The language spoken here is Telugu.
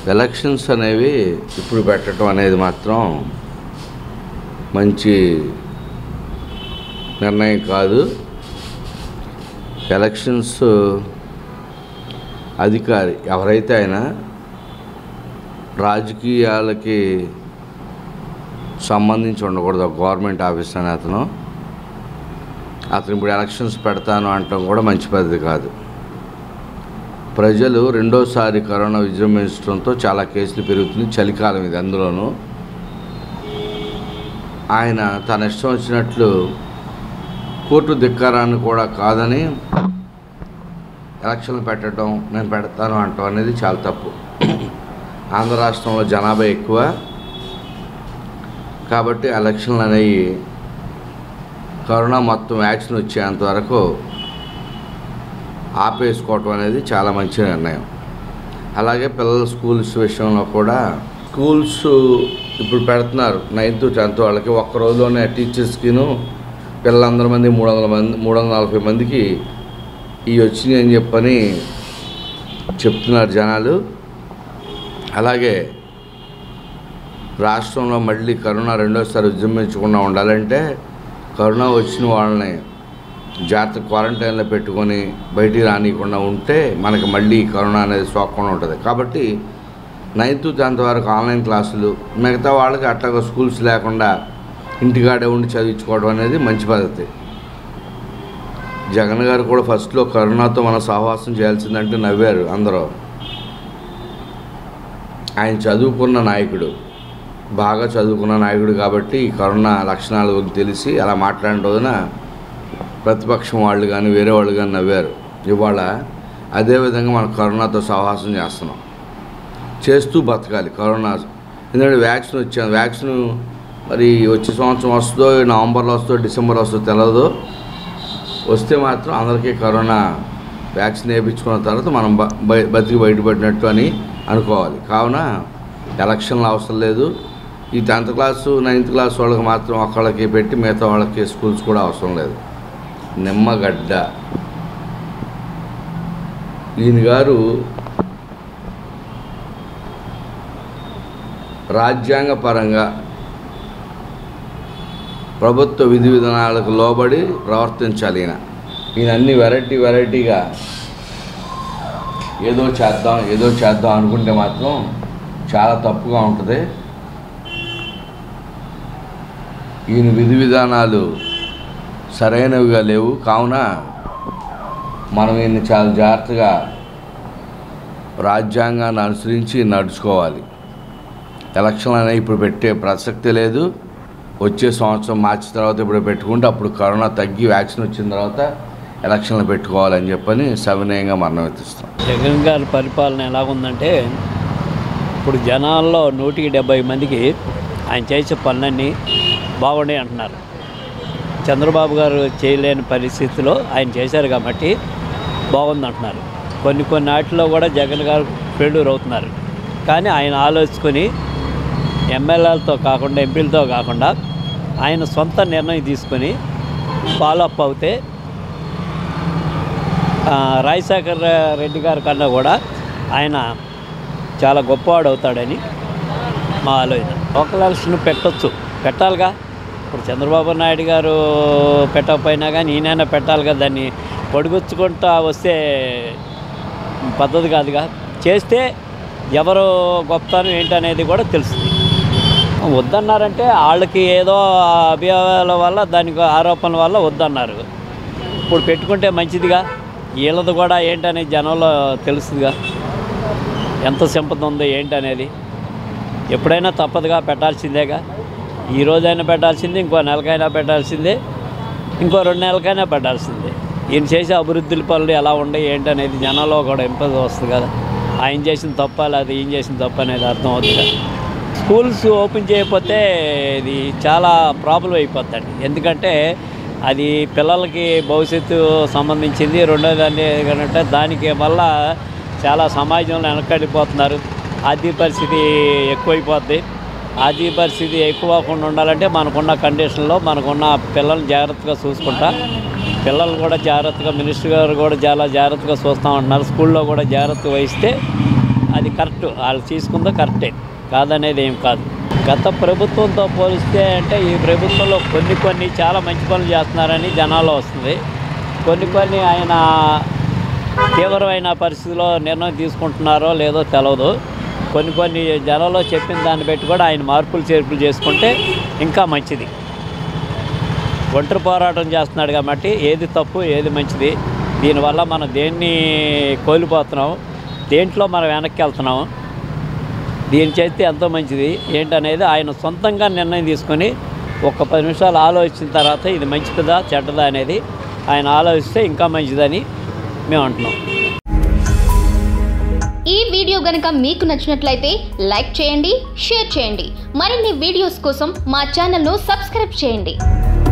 ఎలక్షన్స్ అనేవి ఇప్పుడు పెట్టడం అనేది మాత్రం మంచి నిర్ణయం కాదు. ఎలక్షన్స్ అధికారి ఎవరైతే అయినా రాజకీయాలకి సంబంధించి ఉండకూడదు. గవర్నమెంట్ ఆఫీస్ అని అతను ఇప్పుడు ఎలక్షన్స్ పెడతాను అనటం కూడా మంచి పద్ధతి కాదు. ప్రజలు రెండోసారి కరోనా విజృంభించడంతో చాలా కేసులు పెరుగుతుంది. చలికాలం ఇది. అందులోనూ ఆయన తన ఇష్టం వచ్చినట్లు కోర్టు ధిక్కారాన్ని కూడా కాదని ఎలక్షన్లు పెట్టడం, నేను పెడతాను అంటాం అనేది చాలా తప్పు. ఆంధ్ర రాష్ట్రంలో జనాభా ఎక్కువ కాబట్టి ఎలక్షన్లు అనేవి కరోనా మొత్తం వ్యాక్సిన్ వచ్చేంత వరకు ఆపేసుకోవటం అనేది చాలా మంచి నిర్ణయం. అలాగే పిల్లల స్కూల్స్ విషయంలో కూడా స్కూల్స్ ఇప్పుడు పెడుతున్నారు. 9th 10th వాళ్ళకి ఒక్క రోజులోనే టీచర్స్కిను పిల్లలందరి మంది 340 మందికి ఇవి వచ్చినాయి అని చెప్పని చెప్తున్నారు జనాలు. అలాగే రాష్ట్రంలో మళ్ళీ కరోనా రెండోసారి విజృంభించకుండా ఉండాలంటే కరోనా వచ్చిన వాళ్ళని జాగ్రత్త క్వారంటైన్లో పెట్టుకొని బయటికి రానియకుండా ఉంటే మనకి మళ్ళీ కరోనా అనేది సోకకుండా ఉంటుంది. కాబట్టి 9th 10th వరకు ఆన్లైన్ క్లాసులు, మిగతా వాళ్ళకి అట్లాగా స్కూల్స్ లేకుండా ఇంటికాడే ఉండి చదివించుకోవడం అనేది మంచి పద్ధతి. జగన్ గారు కూడా ఫస్ట్లో కరోనాతో మనం సహవాసం చేయాల్సిందంటే నవ్వారు అందరూ. ఆయన చదువుకున్న నాయకుడు, బాగా చదువుకున్న నాయకుడు కాబట్టి ఈ కరోనా లక్షణాలు తెలిసి అలా మాట్లాడిన రోజున ప్రతిపక్షం వాళ్ళు కానీ వేరే వాళ్ళు కానీ నవ్వారు. ఇవాళ అదేవిధంగా మనం కరోనాతో సహవాసం చేస్తూ బతకాలి. కరోనా ఎందుకంటే వ్యాక్సిన్ వచ్చాను, వ్యాక్సిన్ మరి వచ్చే సంవత్సరం వస్తుందో, నవంబర్లో వస్తుందో, డిసెంబర్లో వస్తుందో తెలియదు. వస్తే మాత్రం అందరికీ కరోనా వ్యాక్సిన్ వేయించుకున్న తర్వాత మనం బతికి బయటపడినట్టు అని అనుకోవాలి. కావున ఎలక్షన్లు అవసరం లేదు. ఈ 10th క్లాసు 9th క్లాస్ వాళ్ళకి మాత్రం ఒక్కళ్ళకి పెట్టి మిగతా వాళ్ళకి స్కూల్స్ కూడా అవసరం లేదు. నిమ్మగడ్డ ఈయన గారు రాజ్యాంగపరంగా ప్రభుత్వ విధి విధానాలకు లోబడి ప్రవర్తించాలి. ఈయన అన్ని వెరైటీగా ఏదో చేద్దాం అనుకుంటే మాత్రం చాలా తప్పుగా ఉంటుంది. ఈయన విధి విధానాలు సరైనవిగా లేవు. కావున మనం ఈయన్ని చాలా జాగ్రత్తగా రాజ్యాంగాన్ని అనుసరించి నడుచుకోవాలి. ఎలక్షన్లు అనేవి ఇప్పుడు పెట్టే ప్రసక్తి లేదు. వచ్చే సంవత్సరం మార్చి తర్వాత ఇప్పుడు పెట్టుకుంటే అప్పుడు కరోనా తగ్గి వ్యాక్సిన్ వచ్చిన తర్వాత ఎలక్షన్లు పెట్టుకోవాలని చెప్పని సవినయంగా మరణమెత్తిస్తాం. జగన్ గారి పరిపాలన ఎలాగుందంటే ఇప్పుడు జనాల్లో 170 మందికి ఆయన చేసే పనులన్నీ బాగుండే అంటున్నారు. చంద్రబాబు గారు చేయలేని పరిస్థితిలో ఆయన చేశారు కాబట్టి బాగుందంటున్నారు. కొన్ని వాటిలో కూడా జగన్ గారు ఫెయిల్యూర్ అవుతున్నారు. కానీ ఆయన ఆలోచించుకొని ఎమ్మెల్యేలతో కాకుండా ఎంపీలతో కాకుండా ఆయన సొంత నిర్ణయం తీసుకొని ఫాలో అప్ అవుతే రాజశేఖర రెడ్డి గారి కన్నా కూడా ఆయన చాలా గొప్పవాడు అవుతాడని మా ఆలోచన. లోకల్ ఎలక్షన్ పెట్టాలిగా. ఇప్పుడు చంద్రబాబు నాయుడు గారు పెట్టకపోయినా కానీ ఈయనైనా పెట్టాలిగా. దాన్ని పొడిగుచ్చుకుంటూ వస్తే పద్ధతి కాదుగా. చేస్తే ఎవరు గొప్పతనం ఏంటనేది కూడా తెలుస్తుంది. వద్దన్నారంటే వాళ్ళకి ఏదో అభియోగాల వల్ల, దానికి ఆరోపణల వల్ల వద్దన్నారు. ఇప్పుడు పెట్టుకుంటే మంచిదిగా. వీళ్ళది కూడా ఏంటనేది జనంలో తెలుస్తుందిగా, ఎంత సింపతి ఉందో ఏంటనేది. ఎప్పుడైనా తప్పదుగా, పెట్టాల్సిందేగా. ఈ రోజైనా పెట్టాల్సిందే, ఇంకో నెలకైనా పెట్టాల్సిందే, ఇంకో 2 నెలలకైనా పెట్టాల్సిందే. ఈయన చేసే అభివృద్ధుల పనులు ఎలా ఉన్నాయి ఏంటనేది జనంలో కూడా ఇంపది వస్తుంది కదా. ఆయన చేసిన తప్ప లేదా ఈయన చేసిన తప్ప అనేది అర్థం అవుతుంది కదా. స్కూల్స్ ఓపెన్ చేయకపోతే ఇది చాలా ప్రాబ్లం అయిపోతుంది. ఎందుకంటే అది పిల్లలకి భవిష్యత్తు సంబంధించింది. రెండోది అంటే దానికి వల్ల చాలా సమాజంలో వెనకడిపోతున్నారు. ఆర్థిక పరిస్థితి ఎక్కువైపోద్ది. ఆర్థిక పరిస్థితి ఎక్కువకుండా ఉండాలంటే మనకున్న కండిషన్లో మనకున్న పిల్లల్ని జాగ్రత్తగా చూసుకుంటా, పిల్లలు కూడా జాగ్రత్తగా, మినిస్టర్ గారు కూడా చాలా జాగ్రత్తగా చూస్తామంటున్నారు. స్కూల్లో కూడా జాగ్రత్త వహిస్తే అది కరెక్ట్, వాళ్ళు తీసుకుందో కరెక్టే, కాదనేది ఏం కాదు. గత ప్రభుత్వంతో పోలిస్తే అంటే ఈ ప్రభుత్వంలో కొన్ని చాలా మంచి పనులు చేస్తున్నారని జనాల్లో వస్తుంది. కొన్ని ఆయన తీవ్రమైన పరిస్థితిలో నిర్ణయం తీసుకుంటున్నారో లేదో తెలియదు. కొన్ని జనాల్లో చెప్పిన దాన్ని బట్టి కూడా ఆయన మార్పులు చేర్పులు చేసుకుంటే ఇంకా మంచిది. ఒంటరి పోరాటం చేస్తున్నాడు కాబట్టి ఏది తప్పు ఏది మంచిది, దీనివల్ల మనం దేన్ని కోల్పోతున్నాం, దేంట్లో మనం వెనక్కి వెళ్తున్నాం, దీన్ని చేస్తే ఎంతో మంచిది ఏంటనేది ఆయన సొంతంగా నిర్ణయం తీసుకొని ఒక 10 నిమిషాలు ఆలోచించిన తర్వాత ఇది మంచిదా చెడ్డదా అనేది ఆయన ఆలోచిస్తే ఇంకా మంచిదని మేము అంటున్నాం. ఈ వీడియో గనుక మీకు నచ్చినట్లయితే లైక్ చేయండి, షేర్ చేయండి. మరిన్ని వీడియోస్ కోసం మా ఛానల్ను సబ్స్క్రైబ్ చేయండి.